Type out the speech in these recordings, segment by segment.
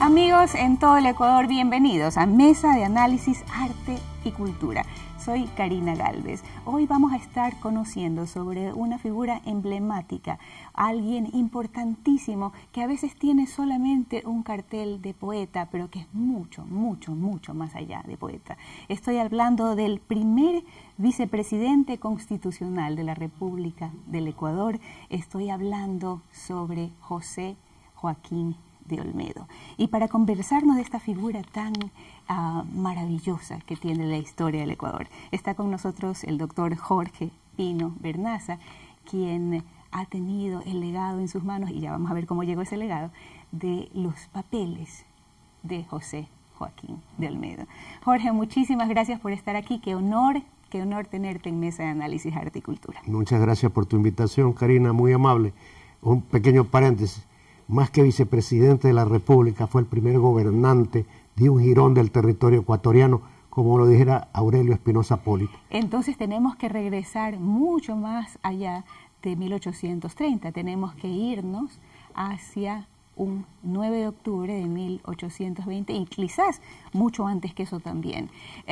Amigos en todo el Ecuador, bienvenidos a Mesa de Análisis Arte y Cultura. Soy Karina Galvez. Hoy vamos a estar conociendo sobre una figura emblemática, alguien importantísimo que a veces tiene solamente un cartel de poeta, pero que es mucho, mucho, mucho más allá de poeta. Estoy hablando del primer vicepresidente constitucional de la República del Ecuador. Estoy hablando sobre José Joaquín de Olmedo. Y para conversarnos de esta figura tan maravillosa que tiene la historia del Ecuador, está con nosotros el doctor Jorge Pino Bernaza, quien ha tenido el legado en sus manos, y ya vamos a ver cómo llegó ese legado, de los papeles de José Joaquín de Olmedo. Jorge, muchísimas gracias por estar aquí. Qué honor tenerte en Mesa de Análisis Arte y Cultura. Muchas gracias por tu invitación, Karina, muy amable. Un pequeño paréntesis. Más que vicepresidente de la República, fue el primer gobernante de un jirón del territorio ecuatoriano, como lo dijera Aurelio Espinosa Polito. Entonces tenemos que regresar mucho más allá de 1830, tenemos que irnos hacia un 9 de octubre de 1820 y quizás mucho antes que eso también.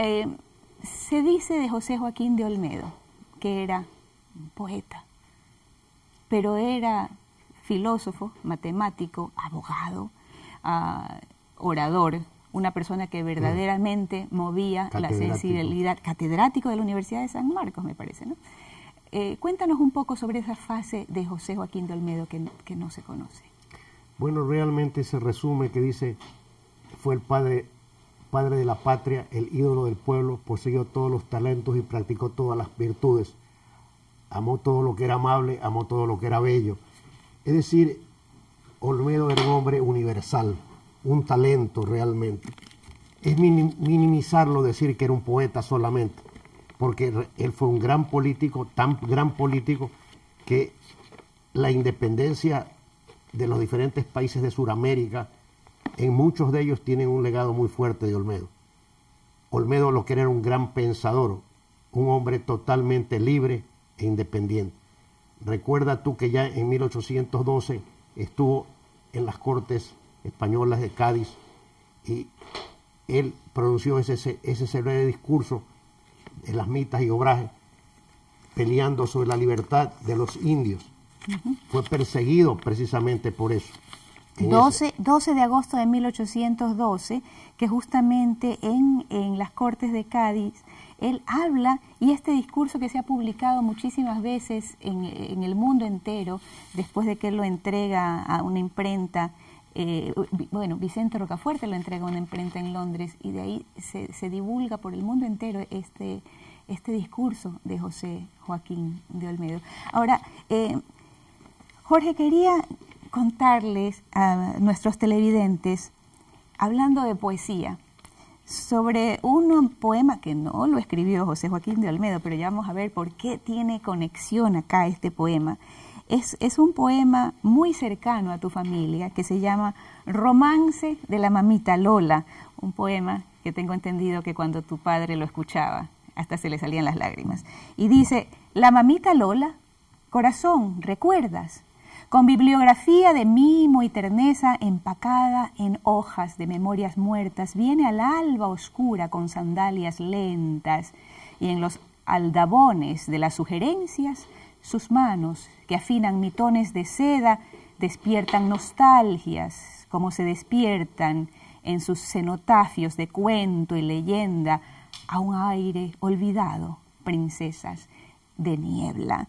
Se dice de José Joaquín de Olmedo que era un poeta, pero era filósofo, matemático, abogado, orador, una persona que verdaderamente movía la sensibilidad, catedrático de la Universidad de San Marcos, me parece, ¿no? Cuéntanos un poco sobre esa fase de José Joaquín de Olmedo que no se conoce. Bueno, realmente se resume que dice, fue el padre de la patria, el ídolo del pueblo, poseyó todos los talentos y practicó todas las virtudes. Amó todo lo que era amable, amó todo lo que era bello. Es decir, Olmedo era un hombre universal, un talento realmente. Es minimizarlo decir que era un poeta solamente, porque él fue un gran político, tan gran político que la independencia de los diferentes países de Sudamérica, en muchos de ellos tienen un legado muy fuerte de Olmedo. Olmedo lo que era un gran pensador, un hombre totalmente libre e independiente. Recuerda tú que ya en 1812 estuvo en las Cortes Españolas de Cádiz y él pronunció ese célebre discurso de las mitas y obrajes peleando sobre la libertad de los indios. Fue perseguido precisamente por eso. 12 de agosto de 1812, que justamente en las Cortes de Cádiz, él habla, y este discurso que se ha publicado muchísimas veces en el mundo entero, después de que él lo entrega a una imprenta, Vicente Rocafuerte lo entrega a una imprenta en Londres, y de ahí se divulga por el mundo entero este discurso de José Joaquín de Olmedo. Ahora, Jorge, quería contarles a nuestros televidentes, hablando de poesía, sobre un poema que no lo escribió José Joaquín de Olmedo, pero ya vamos a ver por qué tiene conexión acá este poema. Es un poema muy cercano a tu familia que se llama Romance de la Mamita Lola, un poema que tengo entendido que cuando tu padre lo escuchaba hasta se le salían las lágrimas. Y dice: la mamita Lola, corazón, ¿recuerdas? Con bibliografía de mimo y terneza empacada en hojas de memorias muertas, viene al alba oscura con sandalias lentas, y en los aldabones de las sugerencias, sus manos, que afinan mitones de seda, despiertan nostalgias, como se despiertan en sus cenotafios de cuento y leyenda, a un aire olvidado, princesas de niebla.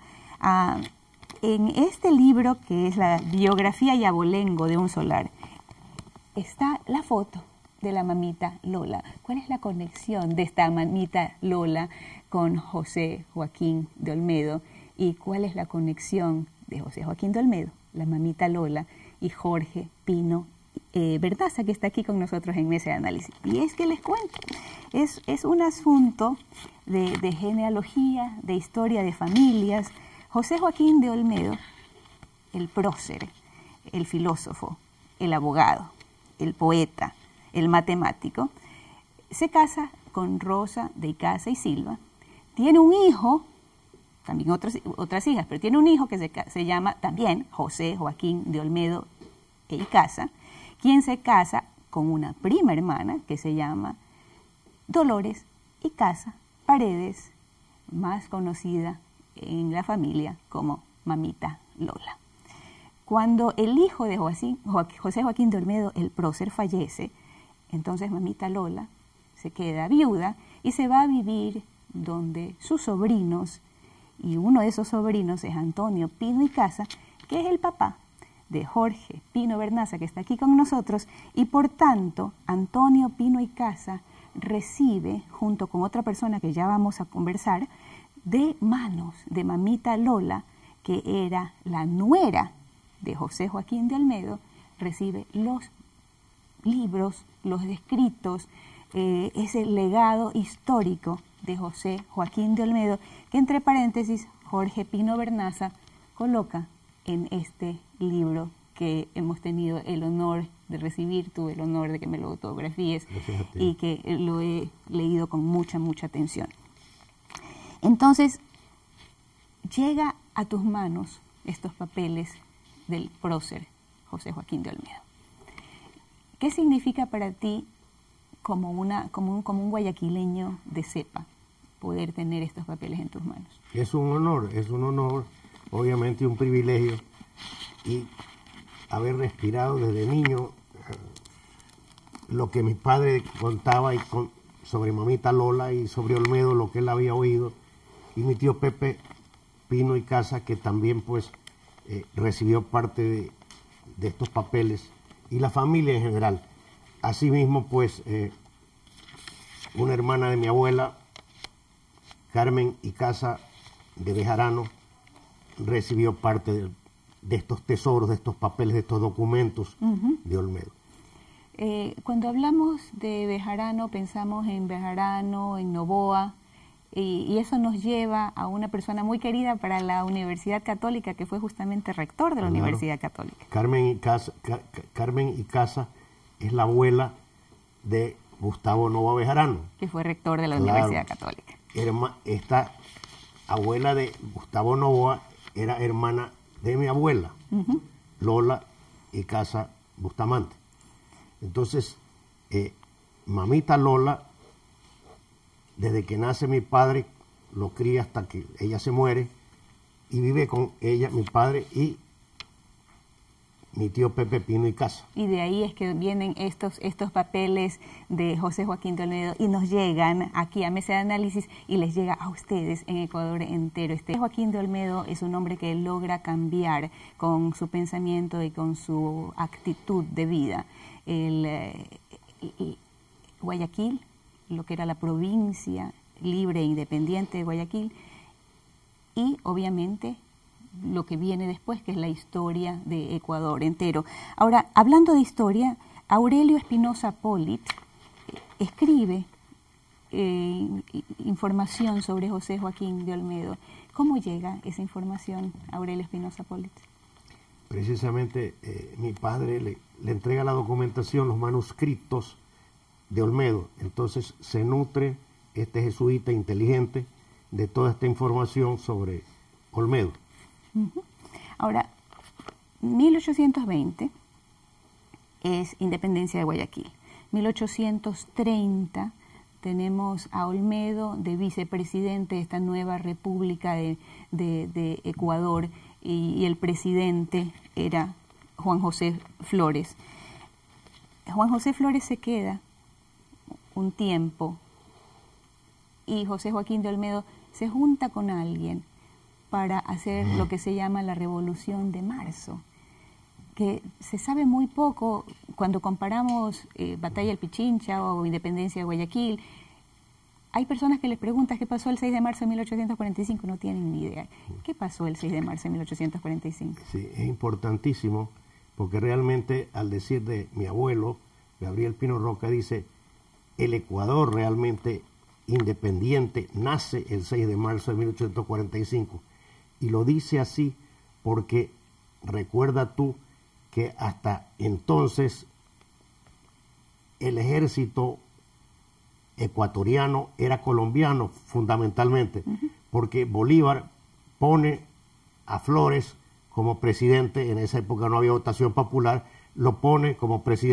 En este libro, que es la biografía y abolengo de un solar, está la foto de la mamita Lola. ¿Cuál es la conexión de esta mamita Lola con José Joaquín de Olmedo? ¿Y cuál es la conexión de José Joaquín de Olmedo, la mamita Lola, y Jorge Pino Bernaza, que está aquí con nosotros en Mesa de Análisis? Y es que les cuento, es un asunto de genealogía, de historia de familias. José Joaquín de Olmedo, el prócer, el filósofo, el abogado, el poeta, el matemático, se casa con Rosa de Icaza y Silva, tiene un hijo, también otras hijas, pero tiene un hijo que se llama también José Joaquín de Olmedo e Icaza, quien se casa con una prima hermana que se llama Dolores Icaza Paredes, más conocida en la familia como Mamita Lola. Cuando el hijo de José Joaquín de Olmedo, el prócer, fallece, entonces Mamita Lola se queda viuda y se va a vivir donde sus sobrinos, y uno de esos sobrinos es Antonio Pino Icaza, que es el papá de Jorge Pino Bernaza, que está aquí con nosotros, y por tanto Antonio Pino Icaza recibe, junto con otra persona que ya vamos a conversar, de manos de Mamita Lola, que era la nuera de José Joaquín de Olmedo, recibe los libros, los escritos, ese legado histórico de José Joaquín de Olmedo, que entre paréntesis Jorge Pino Bernaza coloca en este libro que hemos tenido el honor de recibir, tuve el honor de que me lo autografíes y que lo he leído con mucha atención. Entonces, llega a tus manos estos papeles del prócer José Joaquín de Olmedo. ¿Qué significa para ti como un guayaquileño de cepa poder tener estos papeles en tus manos? Es un honor, obviamente un privilegio, y haber respirado desde niño lo que mi padre contaba sobre Mamita Lola y sobre Olmedo, lo que él había oído, y mi tío Pepe Pino Icaza, que también pues recibió parte de estos papeles, y la familia en general. Asimismo, pues, una hermana de mi abuela, Carmen Icaza de Bejarano, recibió parte de estos tesoros, de estos papeles, de estos documentos de Olmedo. Cuando hablamos de Bejarano, pensamos en Bejarano, en Novoa, y eso nos lleva a una persona muy querida para la Universidad Católica, que fue justamente rector de la Universidad Católica. Carmen Icaza es la abuela de Gustavo Novoa Bejarano, que fue rector de la Universidad Católica. Esta abuela de Gustavo Novoa era hermana de mi abuela, Lola Icaza Bustamante. Entonces, Mamita Lola, desde que nace mi padre, lo cría hasta que ella se muere, y vive con ella, mi padre y mi tío Pepe Pino Icaza. Y de ahí es que vienen estos papeles de José Joaquín de Olmedo y nos llegan aquí a Mesa de Análisis y les llega a ustedes en Ecuador entero. Joaquín de Olmedo es un hombre que logra cambiar con su pensamiento y con su actitud de vida. Guayaquil, lo que era la provincia libre e independiente de Guayaquil, y obviamente lo que viene después, que es la historia de Ecuador entero. Ahora, hablando de historia, Aurelio Espinosa Polit escribe información sobre José Joaquín de Olmedo. ¿Cómo llega esa información a Aurelio Espinosa Polit? Precisamente mi padre le entrega la documentación, los manuscritos de Olmedo. Entonces se nutre este jesuita inteligente de toda esta información sobre Olmedo. Ahora, 1820 es independencia de Guayaquil. 1830 tenemos a Olmedo de vicepresidente de esta nueva república de Ecuador, y el presidente era Juan José Flores. Juan José Flores se queda un tiempo y José Joaquín de Olmedo se junta con alguien para hacer lo que se llama la Revolución de Marzo, que se sabe muy poco cuando comparamos Batalla del Pichincha o Independencia de Guayaquil. Hay personas que les preguntan qué pasó el 6 de marzo de 1845, no tienen ni idea. ¿Qué pasó el 6 de marzo de 1845? Sí, es importantísimo, porque realmente al decir de mi abuelo, Gabriel Pino Roca, dice, el Ecuador realmente independiente nace el 6 de marzo de 1845. Y lo dice así porque recuerda tú que hasta entonces el ejército ecuatoriano era colombiano fundamentalmente, porque Bolívar pone a Flores como presidente, en esa época no había votación popular, lo pone como presidente.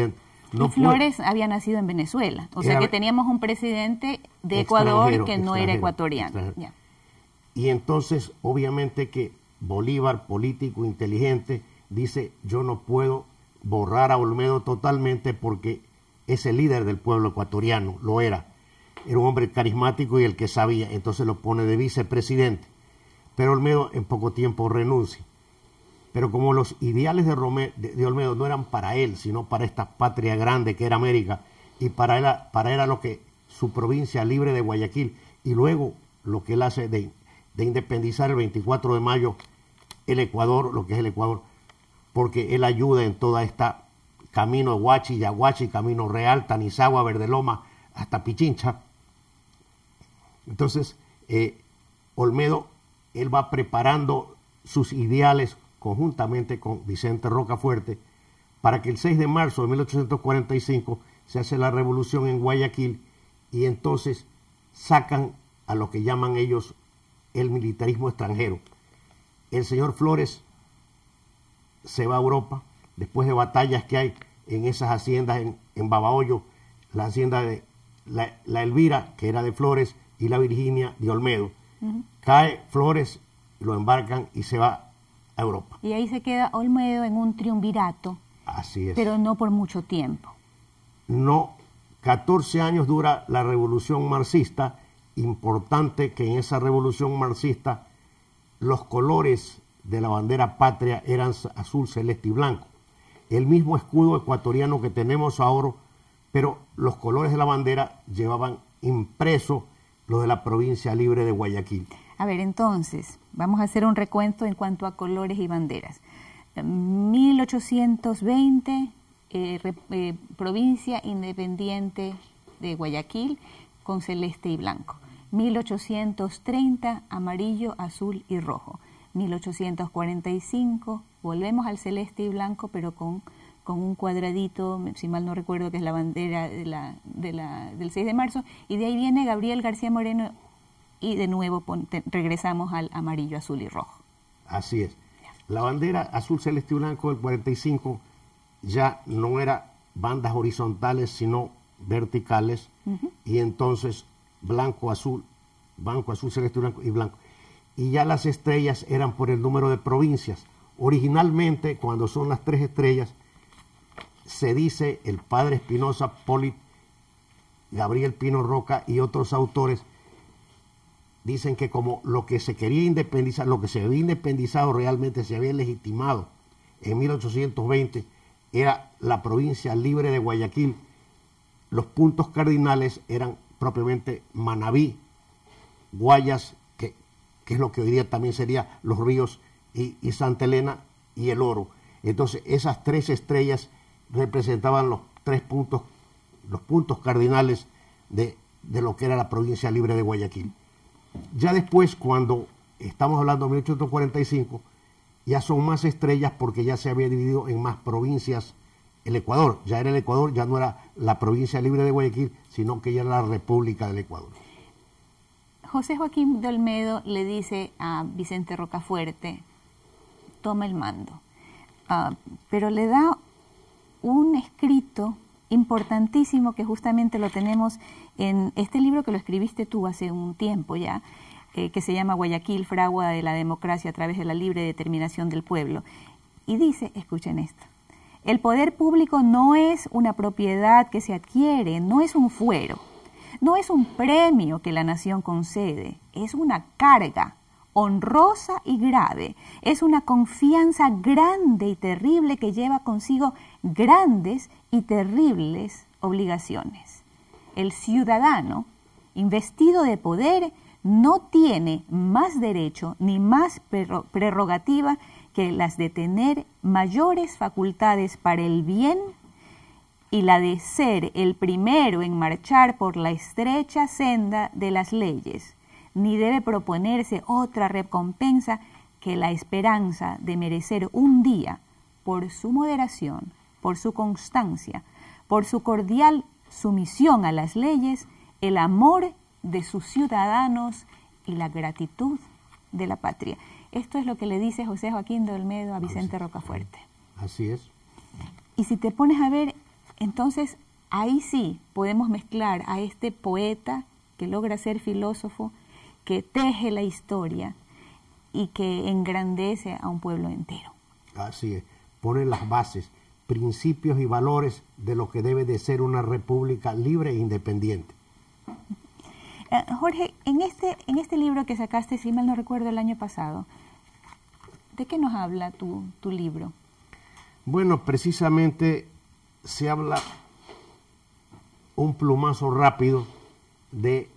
Y Flores había nacido en Venezuela, o sea que teníamos un presidente de Ecuador que no era ecuatoriano. Ya. Y entonces, obviamente que Bolívar, político, inteligente, dice, yo no puedo borrar a Olmedo totalmente porque es el líder del pueblo ecuatoriano, lo era. Era un hombre carismático y el que sabía, entonces lo pone de vicepresidente. Pero Olmedo en poco tiempo renuncia. Pero como los ideales de Olmedo no eran para él, sino para esta patria grande que era América, y para él era lo que su provincia libre de Guayaquil, y luego lo que él hace de independizar el 24 de mayo el Ecuador, lo que es el Ecuador, porque él ayuda en toda esta camino de Huachi, Yaguachi, Camino Real, Tanizagua, Verdeloma, hasta Pichincha. Entonces, Olmedo, él va preparando sus ideales conjuntamente con Vicente Rocafuerte para que el 6 de marzo de 1845 se hace la revolución en Guayaquil y entonces sacan a lo que llaman ellos el militarismo extranjero. El señor Flores se va a Europa después de batallas que hay en esas haciendas en Babahoyo, la hacienda de la Elvira, que era de Flores, y la Virginia de Olmedo. Cae Flores, lo embarcan y se va a Europa. Y ahí se queda Olmedo en un triunvirato. Así es. Pero no por mucho tiempo. No, 14 años dura la revolución marxista. Importante que en esa revolución marxista los colores de la bandera patria eran azul, celeste y blanco. El mismo escudo ecuatoriano que tenemos ahora, pero los colores de la bandera llevaban impreso los de la provincia libre de Guayaquil. A ver, entonces, vamos a hacer un recuento en cuanto a colores y banderas. 1820, provincia independiente de Guayaquil, con celeste y blanco. 1830, amarillo, azul y rojo. 1845, volvemos al celeste y blanco, pero con un cuadradito, si mal no recuerdo, que es la bandera del 6 de marzo, y de ahí viene Gabriel García Moreno, y de nuevo regresamos al amarillo, azul y rojo. Así es. La bandera azul, celeste y blanco del 45 ya no era bandas horizontales, sino verticales, y entonces blanco, azul, celeste, blanco y blanco. Y ya las estrellas eran por el número de provincias. Originalmente, cuando son las 3 estrellas, se dice el padre Espinosa, Gabriel Pino Roca y otros autores, dicen que como lo que se quería independizar, lo que se había independizado realmente se había legitimado en 1820, era la provincia libre de Guayaquil. Los puntos cardinales eran propiamente Manabí, Guayas, que es lo que hoy día también sería Los Ríos y Santa Elena, y El Oro. Entonces esas 3 estrellas representaban los puntos cardinales de lo que era la provincia libre de Guayaquil. Ya después, cuando estamos hablando de 1845, ya son más estrellas porque ya se había dividido en más provincias el Ecuador. Ya era el Ecuador, ya no era la provincia libre de Guayaquil, sino que ya era la República del Ecuador. José Joaquín de Olmedo le dice a Vicente Rocafuerte, toma el mando. Pero le da un escrito importantísimo que justamente lo tenemos en este libro que lo escribiste tú hace un tiempo ya, que se llama Guayaquil, fragua de la democracia a través de la libre determinación del pueblo. Y dice, escuchen esto, el poder público no es una propiedad que se adquiere, no es un fuero, no es un premio que la nación concede, es una carga honrosa y grave, es una confianza grande y terrible que lleva consigo grandes y terribles obligaciones. El ciudadano, investido de poder, no tiene más derecho ni más prerrogativa que las de tener mayores facultades para el bien y la de ser el primero en marchar por la estrecha senda de las leyes, ni debe proponerse otra recompensa que la esperanza de merecer un día, por su moderación, por su constancia, por su cordial sumisión a las leyes, el amor de sus ciudadanos y la gratitud de la patria. Esto es lo que le dice José Joaquín de Olmedo a Vicente Rocafuerte. Así es. Y si te pones a ver, Entonces, ahí sí podemos mezclar a este poeta que logra ser filósofo, que teje la historia y que engrandece a un pueblo entero. Así es, pone las bases, principios y valores de lo que debe de ser una república libre e independiente. Jorge, en este libro que sacaste, si mal no recuerdo, el año pasado, ¿de qué nos habla tu libro? Bueno, precisamente se habla un plumazo rápido de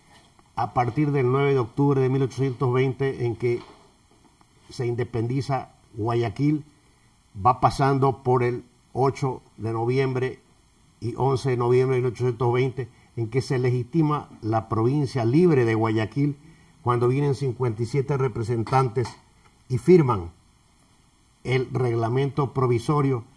a partir del 9 de octubre de 1820, en que se independiza Guayaquil, va pasando por el 8 de noviembre y 11 de noviembre de 1820, en que se legitima la provincia libre de Guayaquil, cuando vienen 57 representantes y firman el reglamento provisorio,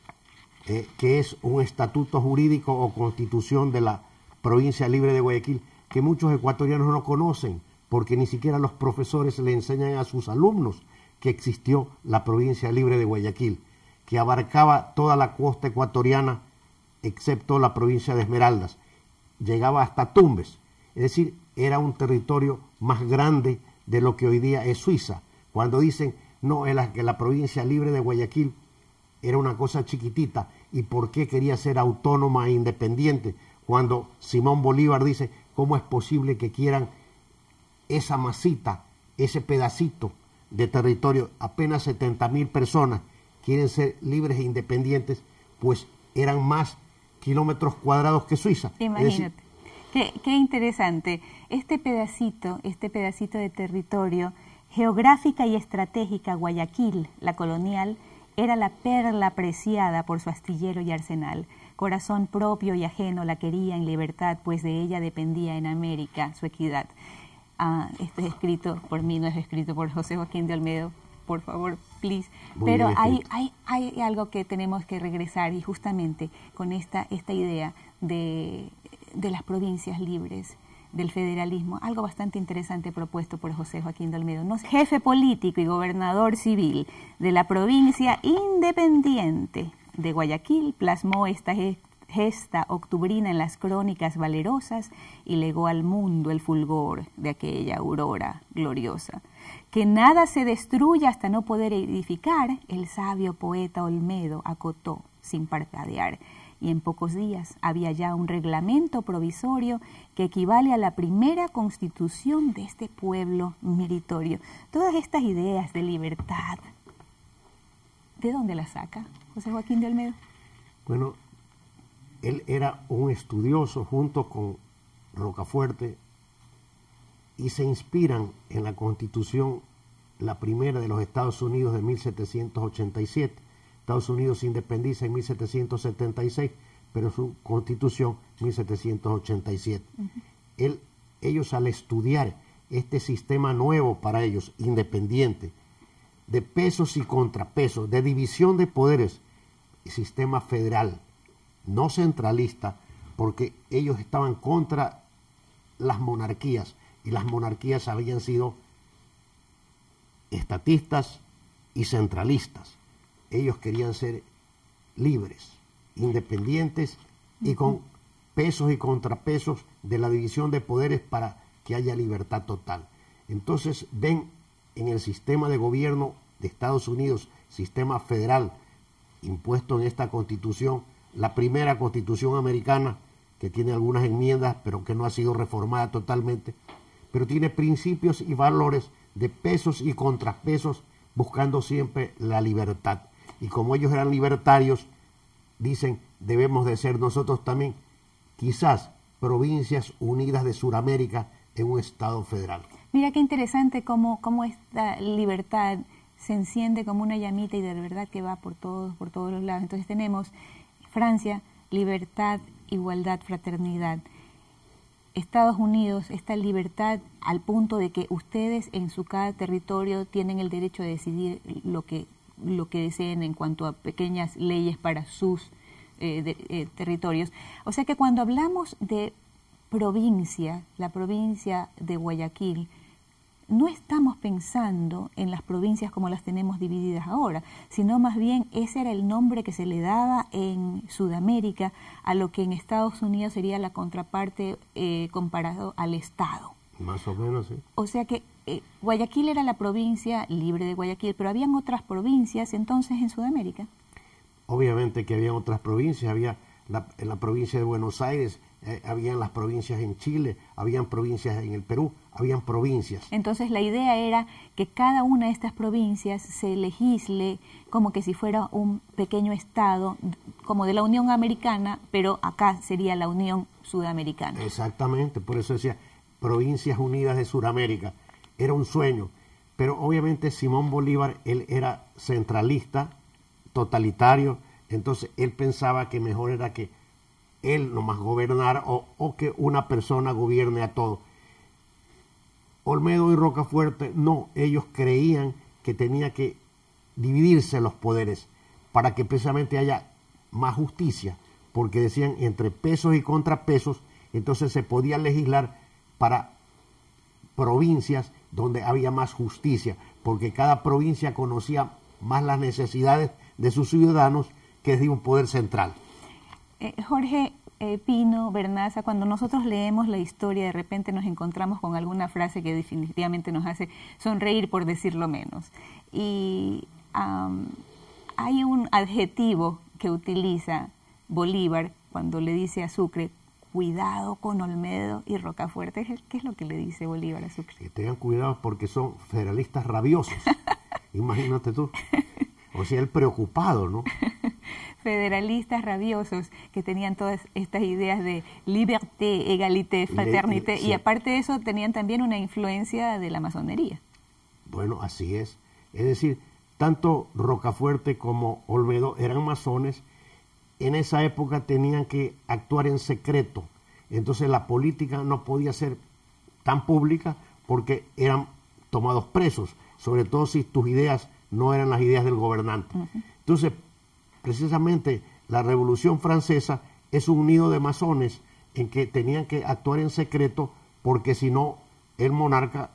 que es un estatuto jurídico o constitución de la provincia libre de Guayaquil, que muchos ecuatorianos no conocen, porque ni siquiera los profesores le enseñan a sus alumnos que existió la provincia libre de Guayaquil, que abarcaba toda la costa ecuatoriana, excepto la provincia de Esmeraldas. Llegaba hasta Tumbes, es decir, era un territorio más grande de lo que hoy día es Suiza. Cuando dicen, no, que la provincia libre de Guayaquil era una cosa chiquitita, ¿y por qué quería ser autónoma e independiente? Cuando Simón Bolívar dice, ¿cómo es posible que quieran esa masita, ese pedacito de territorio? Apenas 70.000 personas quieren ser libres e independientes, pues eran más kilómetros cuadrados que Suiza. Imagínate. Qué interesante. Este pedacito de territorio, geográfica y estratégica, Guayaquil, la colonial, era la perla preciada por su astillero y arsenal. Corazón propio y ajeno la quería en libertad, pues de ella dependía en América su equidad. Este es escrito por mí, no es escrito por José Joaquín de Olmedo, por favor, please. Pero hay algo que tenemos que regresar, y justamente con esta idea de las provincias libres, del federalismo, algo bastante interesante propuesto por José Joaquín de Olmedo. Jefe político y gobernador civil de la provincia independiente de Guayaquil, plasmó esta gesta octubrina en las crónicas valerosas y legó al mundo el fulgor de aquella aurora gloriosa. Que nada se destruya hasta no poder edificar, el sabio poeta Olmedo acotó sin parpadear, y en pocos días había ya un reglamento provisorio que equivale a la primera constitución de este pueblo meritorio. Todas estas ideas de libertad, ¿de dónde las saca José Joaquín de Olmedo? Bueno, él era un estudioso junto con Rocafuerte, y se inspiran en la Constitución, la primera de los Estados Unidos de 1787. Estados Unidos se independiza en 1776, pero su Constitución 1787. Ellos, al estudiar este sistema nuevo para ellos, independiente, de pesos y contrapesos, de división de poderes, sistema federal, no centralista, porque ellos estaban contra las monarquías, y las monarquías habían sido estatistas y centralistas. Ellos querían ser libres, independientes y con pesos y contrapesos de la división de poderes para que haya libertad total. Entonces ven en el sistema de gobierno de Estados Unidos, sistema federal impuesto en esta Constitución, la primera Constitución americana, que tiene algunas enmiendas pero que no ha sido reformada totalmente, pero tiene principios y valores de pesos y contrapesos, buscando siempre la libertad. Y como ellos eran libertarios, dicen, debemos de ser nosotros también, quizás, provincias unidas de Sudamérica en un Estado federal. Mira qué interesante cómo esta libertad se enciende como una llamita y de verdad que va por todos los lados. Entonces tenemos Francia, libertad, igualdad, fraternidad. Estados Unidos, esta libertad al punto de que ustedes en su cada territorio tienen el derecho de decidir lo que deseen en cuanto a pequeñas leyes para sus territorios. O sea que cuando hablamos de provincia, la provincia de Guayaquil, no estamos pensando en las provincias como las tenemos divididas ahora, sino más bien ese era el nombre que se le daba en Sudamérica a lo que en Estados Unidos sería la contraparte comparado al Estado. Más o menos, sí. O sea que Guayaquil era la provincia libre de Guayaquil, pero habían otras provincias entonces en Sudamérica. Obviamente que había otras provincias, había en la provincia de Buenos Aires, habían las provincias en Chile, habían provincias en el Perú, habían provincias. Entonces la idea era que cada una de estas provincias se legisle como que si fuera un pequeño estado, como de la Unión Americana, pero acá sería la Unión Sudamericana. Exactamente, por eso decía Provincias Unidas de Sudamérica. Era un sueño, pero obviamente Simón Bolívar, él era centralista, totalitario, entonces él pensaba que mejor era que él nomás gobernara o que una persona gobierne a todo. Olmedo y Rocafuerte no, ellos creían que tenía que dividirse los poderes para que precisamente haya más justicia, porque decían entre pesos y contrapesos, entonces se podía legislar para provincias donde había más justicia, porque cada provincia conocía más las necesidades de sus ciudadanos que de un poder central. Jorge Pino, Vernaza, cuando nosotros leemos la historia, de repente nos encontramos con alguna frase que definitivamente nos hace sonreír, por decirlo menos. Y hay un adjetivo que utiliza Bolívar cuando le dice a Sucre, cuidado con Olmedo y Rocafuerte. ¿Qué es lo que le dice Bolívar a Sucre? Que tengan cuidado porque son federalistas rabiosos. Imagínate tú. O sea, él preocupado, ¿no? Federalistas rabiosos que tenían todas estas ideas de liberté, égalité, fraternité, sí. Y aparte de eso tenían también una influencia de la masonería. Bueno, así es. Es decir, tanto Rocafuerte como Olmedo eran masones. En esa época tenían que actuar en secreto. Entonces la política no podía ser tan pública porque eran tomados presos, sobre todo si tus ideas no eran las ideas del gobernante. Entonces, precisamente la Revolución Francesa es un nido de masones en que tenían que actuar en secreto porque si no el monarca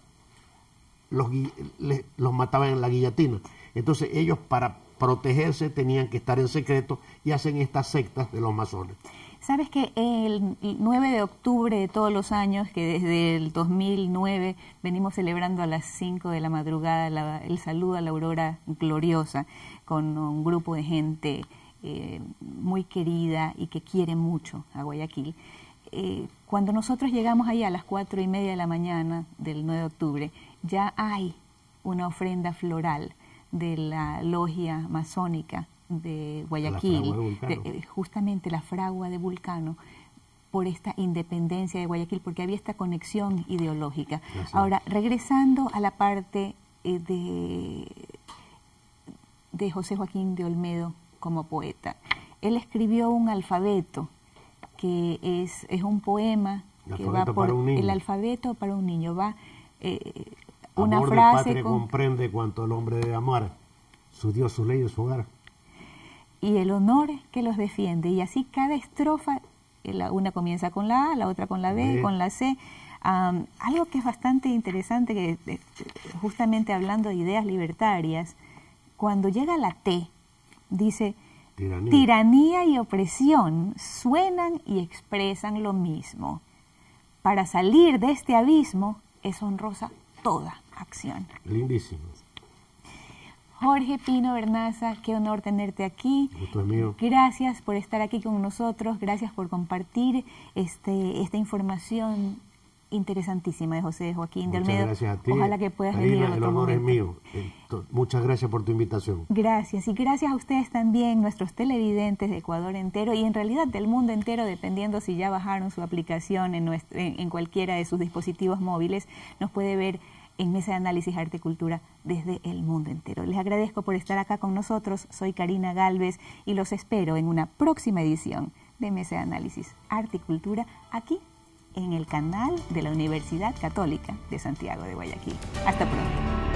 los mataba en la guillotina. Entonces ellos para protegerse tenían que estar en secreto y hacen estas sectas de los masones. ¿Sabes que el 9 de octubre de todos los años, que desde el 2009 venimos celebrando a las 5 de la madrugada el saludo a la aurora gloriosa con un grupo de gente muy querida y que quiere mucho a Guayaquil? Cuando nosotros llegamos ahí a las 4:30 de la mañana del 9 de octubre, ya hay una ofrenda floral de la logia masónica de Guayaquil, justamente la fragua de Vulcano, por esta independencia de Guayaquil, porque había esta conexión ideológica. Ahora, regresando a la parte de José Joaquín de Olmedo como poeta, él escribió un alfabeto que es un poema que va por el alfabeto para un niño, va una amor frase de patria comprende cuanto el hombre debe amar, su Dios, su ley y su hogar. Y el honor que los defiende. Y así cada estrofa, una comienza con la A, la otra con la B, con la C. Algo que es bastante interesante, que justamente hablando de ideas libertarias, cuando llega la T, dice, tiranía y opresión suenan y expresan lo mismo. Para salir de este abismo es honrosa toda acción. Lindísimo. Jorge Pino Vernaza, qué honor tenerte aquí. Gusto es mío. Gracias por estar aquí con nosotros, gracias por compartir esta información interesantísima de José Joaquín de Olmedo. Muchas gracias a ti. Ojalá que puedas Karina, venir en otro el honor momento. es mío. Muchas gracias por tu invitación. Gracias, y gracias a ustedes también, nuestros televidentes de Ecuador entero y en realidad del mundo entero, dependiendo si ya bajaron su aplicación en cualquiera de sus dispositivos móviles, nos puede ver en Mesa de Análisis Arte y Cultura desde el mundo entero. Les agradezco por estar acá con nosotros. Soy Karina Galvez y los espero en una próxima edición de Mesa de Análisis Arte y Cultura aquí en el canal de la Universidad Católica de Santiago de Guayaquil. Hasta pronto.